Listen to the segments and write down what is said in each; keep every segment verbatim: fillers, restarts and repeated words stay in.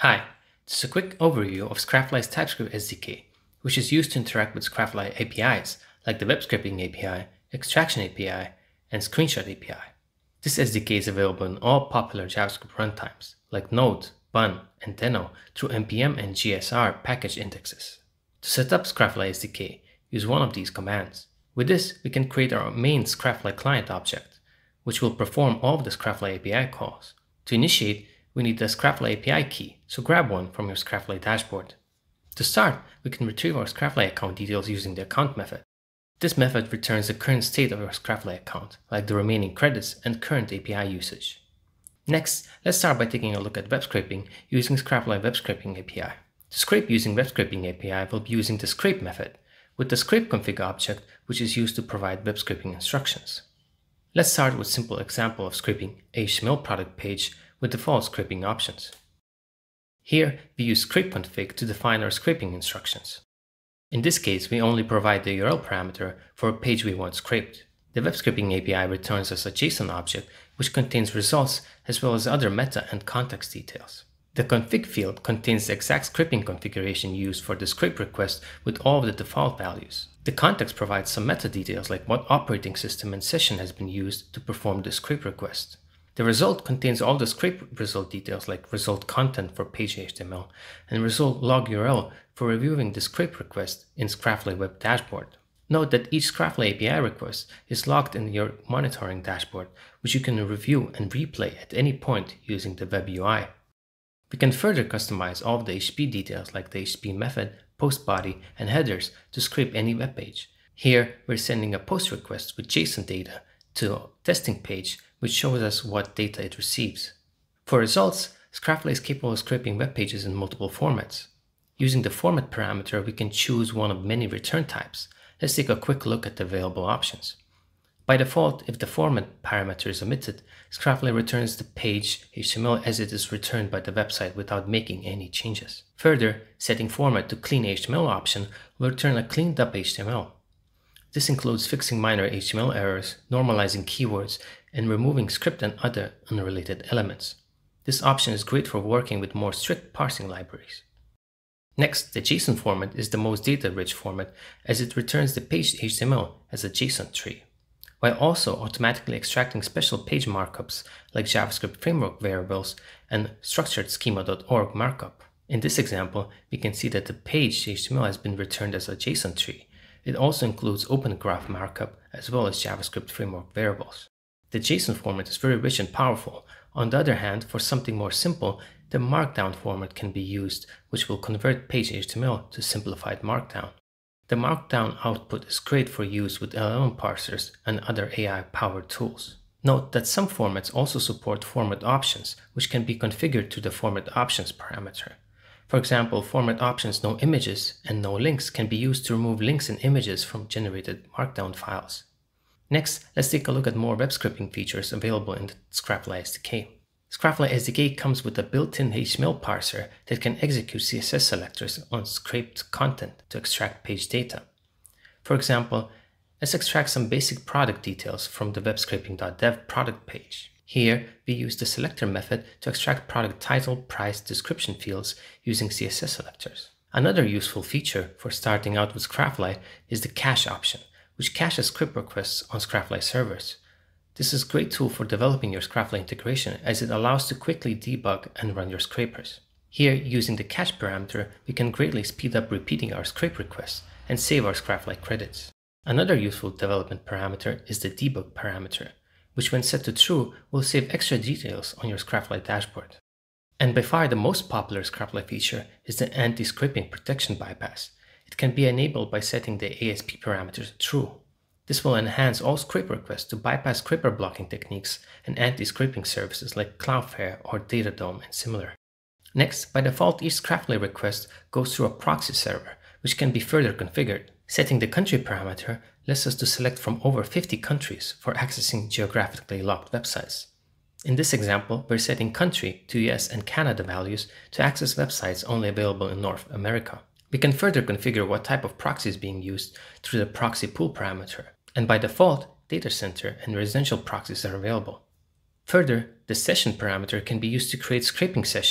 Hi, this is a quick overview of Scrapfly's TypeScript S D K, which is used to interact with Scrapfly A P Is like the Web Scraping A P I, Extraction A P I, and Screenshot A P I. This S D K is available in all popular JavaScript runtimes like Node, Bun, and Deno through N P M and G S R package indexes. To set up Scrapfly S D K, use one of these commands. With this, we can create our main Scrapfly client object, which will perform all of the Scrapfly A P I calls. To initiate, we need the Scrapfly A P I key, so grab one from your Scrapfly dashboard. To start, we can retrieve our Scrapfly account details using the account method. This method returns the current state of your Scrapfly account, like the remaining credits and current A P I usage. Next, let's start by taking a look at web scraping using Scrapfly Web Scraping A P I. To scrape using Web Scraping A P I, we'll be using the scrape method, with the scrape config object, which is used to provide web scraping instructions. Let's start with a simple example of scraping a H T M L product page with default scraping options. Here, we use scrape config to define our scraping instructions. In this case, we only provide the U R L parameter for a page we want scraped. The web scraping A P I returns us a JSON object which contains results as well as other meta and context details. The config field contains the exact scraping configuration used for the scrape request with all of the default values. The context provides some meta details like what operating system and session has been used to perform the scrape request. The result contains all the scrape result details like result content for page H T M L and result log U R L for reviewing the scrape request in Scrapfly Web Dashboard. Note that each Scrapfly A P I request is logged in your monitoring dashboard, which you can review and replay at any point using the Web U I. We can further customize all of the H T T P details like the H T T P method, post body, and headers to scrape any web page. Here, we're sending a post request with JSON data to a testing page, which shows us what data it receives. For results, Scrapfly is capable of scraping web pages in multiple formats. Using the format parameter, we can choose one of many return types. Let's take a quick look at the available options. By default, if the format parameter is omitted, Scrapfly returns the page H T M L as it is returned by the website without making any changes. Further, setting format to clean H T M L option will return a cleaned up H T M L. This includes fixing minor H T M L errors, normalizing keywords, and removing script and other unrelated elements. This option is great for working with more strict parsing libraries. Next, the JSON format is the most data-rich format as it returns the page H T M L as a JSON tree, while also automatically extracting special page markups like JavaScript framework variables and structured schema dot org markup. In this example, we can see that the page H T M L has been returned as a JSON tree. It also includes Open Graph markup as well as JavaScript framework variables. The JSON format is very rich and powerful. On the other hand, for something more simple, the Markdown format can be used, which will convert page H T M L to simplified Markdown. The Markdown output is great for use with L L M parsers and other A I-powered tools. Note that some formats also support format options, which can be configured to the format options parameter. For example, format options no images and no links can be used to remove links and images from generated Markdown files. Next, let's take a look at more web scraping features available in the Scrapfly S D K. Scrapfly S D K comes with a built-in H T M L parser that can execute C S S selectors on scraped content to extract page data. For example, let's extract some basic product details from the web scraping dot dev product page. Here, we use the selector method to extract product title, price, description fields using C S S selectors. Another useful feature for starting out with Scrapfly is the cache option, which caches script requests on Scrapfly servers. This is a great tool for developing your Scrapfly integration as it allows to quickly debug and run your scrapers. Here, using the cache parameter, we can greatly speed up repeating our scrape requests and save our Scrapfly credits. Another useful development parameter is the debug parameter, which when set to true will save extra details on your Scrapfly dashboard. And by far the most popular Scrapfly feature is the anti-scraping protection bypass. It can be enabled by setting the A S P parameters to true. This will enhance all scrape requests to bypass scraper blocking techniques and anti-scraping services like Cloudflare or Datadome and similar. Next, by default, each Scrapfly request goes through a proxy server, which can be further configured. Setting the country parameter lets us to select from over fifty countries for accessing geographically locked websites. In this example, we're setting country to U S and Canada values to access websites only available in North America. We can further configure what type of proxy is being used through the proxy pool parameter, and by default, data center and residential proxies are available. Further, the session parameter can be used to create scraping sessions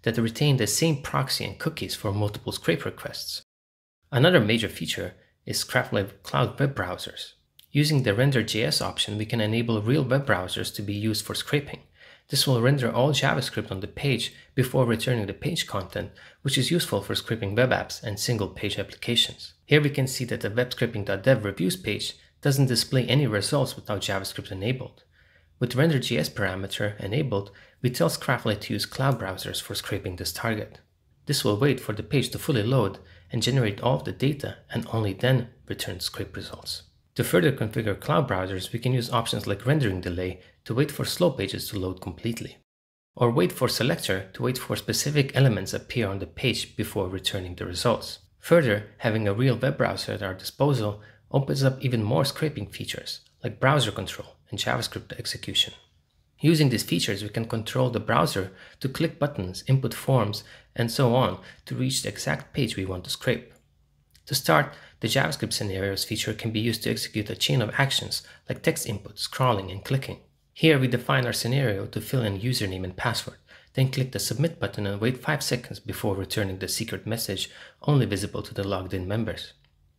that retain the same proxy and cookies for multiple scrape requests. Another major feature is Scrapfly Cloud web browsers. Using the render.js option, we can enable real web browsers to be used for scraping. This will render all JavaScript on the page before returning the page content, which is useful for scraping web apps and single-page applications. Here we can see that the web-scraping.dev reviews page doesn't display any results without JavaScript enabled. With render.js parameter enabled, we tell Scrapfly to use cloud browsers for scraping this target. This will wait for the page to fully load and generate all of the data and only then return scrape results. To further configure cloud browsers, we can use options like rendering delay to wait for slow pages to load completely, or wait for selector to wait for specific elements appear on the page before returning the results. Further, having a real web browser at our disposal opens up even more scraping features, like browser control and JavaScript execution. Using these features, we can control the browser to click buttons, input forms, and so on to reach the exact page we want to scrape. To start, the JavaScript scenarios feature can be used to execute a chain of actions like text input, scrolling, and clicking. Here we define our scenario to fill in username and password, then click the submit button and wait five seconds before returning the secret message only visible to the logged in members.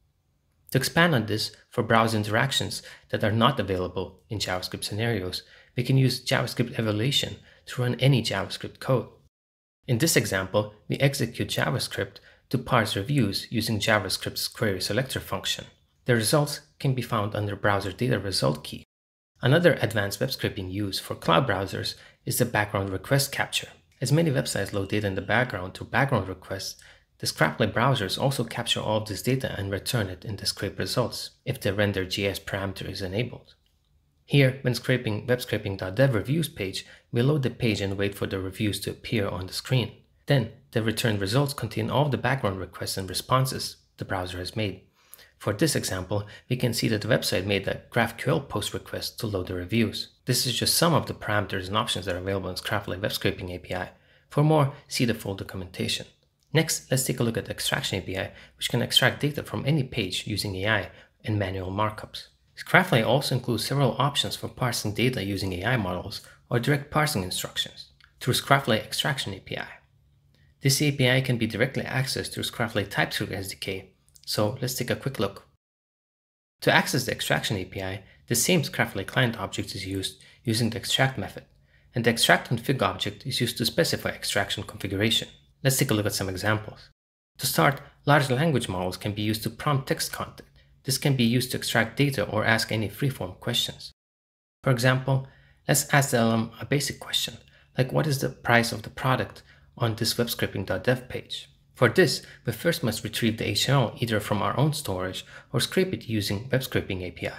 To expand on this, for browser interactions that are not available in JavaScript scenarios, we can use JavaScript evaluation to run any JavaScript code. In this example, we execute JavaScript to parse reviews using JavaScript's query selector function. The results can be found under browser data result key. Another advanced web scraping use for cloud browsers is the background request capture. As many websites load data in the background through background requests, the Scrapfly browsers also capture all of this data and return it in the scrape results if the render.js parameter is enabled. Here, when scraping web-scraping.dev reviews page, we load the page and wait for the reviews to appear on the screen. Then, the returned results contain all of the background requests and responses the browser has made. For this example, we can see that the website made a GraphQL post request to load the reviews. This is just some of the parameters and options that are available in Scrapfly Web Scraping A P I. For more, see the full documentation. Next, let's take a look at the Extraction A P I, which can extract data from any page using A I and manual markups. Scrapfly also includes several options for parsing data using A I models or direct parsing instructions through Scrapfly Extraction A P I. This A P I can be directly accessed through Scrapfly TypeScript S D K, so let's take a quick look. To access the Extraction A P I, the same Scrapfly client object is used using the extract method, and the extract config object is used to specify extraction configuration. Let's take a look at some examples. To start, large language models can be used to prompt text content. This can be used to extract data or ask any freeform questions. For example, let's ask the L M a basic question, like what is the price of the product on this web-scraping.dev page. For this, we first must retrieve the H T M L either from our own storage or scrape it using Web Scraping A P I.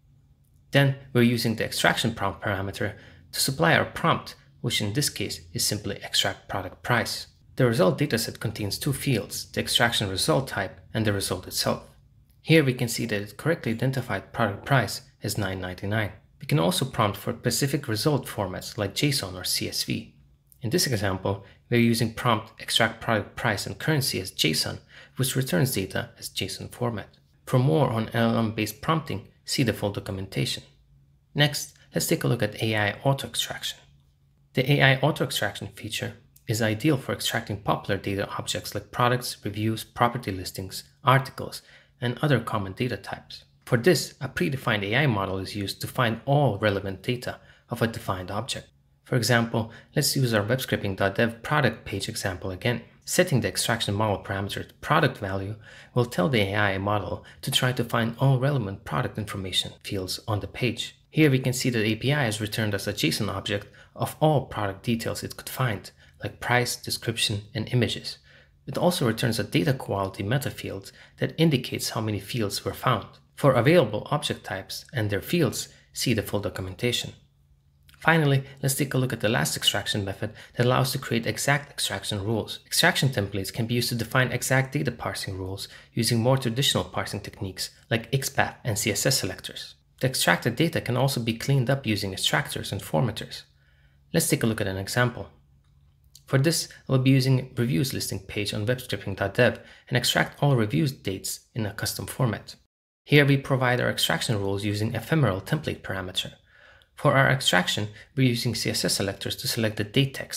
Then we're using the extraction prompt parameter to supply our prompt, which in this case is simply extract product price. The result dataset contains two fields, the extraction result type and the result itself. Here we can see that it correctly identified product price as nine ninety-nine. We can also prompt for specific result formats like JSON or C S V. In this example, we are using prompt extract product price and currency as JSON, which returns data as JSON format. For more on L L M-based prompting, see the full documentation. Next, let's take a look at A I auto extraction. The A I auto extraction feature is ideal for extracting popular data objects like products, reviews, property listings, articles, and other common data types. For this, a predefined A I model is used to find all relevant data of a defined object. For example, let's use our web-scraping.dev product page example again. Setting the extraction model parameter to product value will tell the A I model to try to find all relevant product information fields on the page. Here we can see that A P I is returned as a JSON object of all product details it could find, like price, description, and images. It also returns a data quality meta field that indicates how many fields were found. For available object types and their fields, see the full documentation. Finally, let's take a look at the last extraction method that allows us to create exact extraction rules. Extraction templates can be used to define exact data parsing rules using more traditional parsing techniques like X path and C S S selectors. The extracted data can also be cleaned up using extractors and formatters. Let's take a look at an example. For this, I will be using reviews listing page on web-scraping.dev and extract all reviews dates in a custom format. Here we provide our extraction rules using ephemeral template parameter. For our extraction, we're using C S S selectors to select the date text,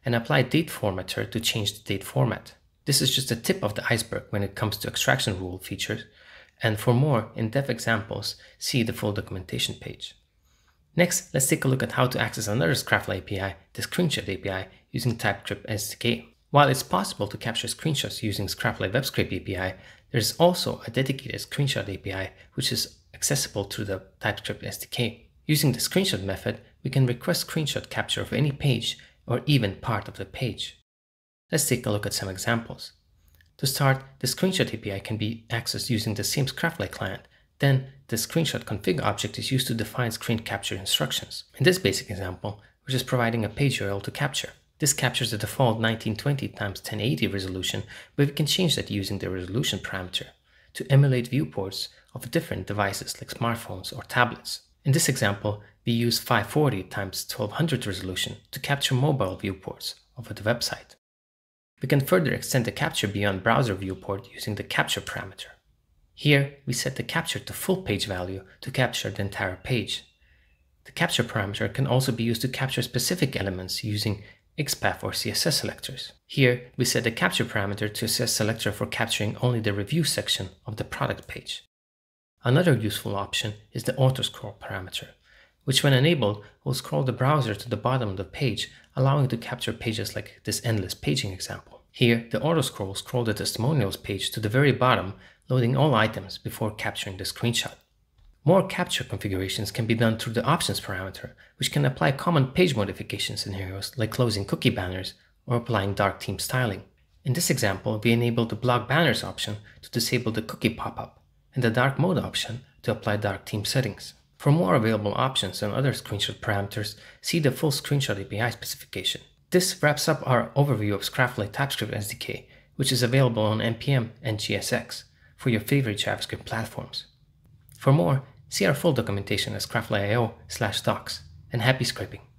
and apply date formatter to change the date format. This is just the tip of the iceberg when it comes to extraction rule features, and for more in-depth examples, see the full documentation page. Next, let's take a look at how to access another Scrapfly A P I, the Screenshot A P I, using TypeScript S D K. While it's possible to capture screenshots using Scrapfly WebScrape A P I, there is also a dedicated Screenshot A P I which is accessible through the TypeScript S D K. Using the screenshot method, we can request screenshot capture of any page or even part of the page. Let's take a look at some examples. To start, the Screenshot A P I can be accessed using the same Scrapfly client. Then, the Screenshot config object is used to define screen capture instructions. In this basic example, we're just providing a page U R L to capture. This captures the default nineteen twenty by ten eighty resolution, but we can change that using the resolution parameter to emulate viewports of different devices like smartphones or tablets. In this example, we use five forty by twelve hundred resolution to capture mobile viewports of the website. We can further extend the capture beyond browser viewport using the capture parameter. Here, we set the capture to full page value to capture the entire page. The capture parameter can also be used to capture specific elements using X P A T or C S S selectors. Here, we set the capture parameter to C S S selector for capturing only the review section of the product page. Another useful option is the auto-scroll parameter, which when enabled will scroll the browser to the bottom of the page, allowing to capture pages like this endless paging example. Here, the auto-scroll scrolls the testimonials page to the very bottom, loading all items before capturing the screenshot. More capture configurations can be done through the options parameter, which can apply common page modification scenarios like closing cookie banners or applying dark theme styling. In this example, we enable the block banners option to disable the cookie pop-up and the dark mode option to apply dark theme settings. For more available options and other screenshot parameters, see the full Screenshot A P I specification. This wraps up our overview of Scrapfly TypeScript S D K, which is available on N P M and G S X for your favorite JavaScript platforms. For more, see our full documentation at scrapfly dot i o slash docs, and happy scraping.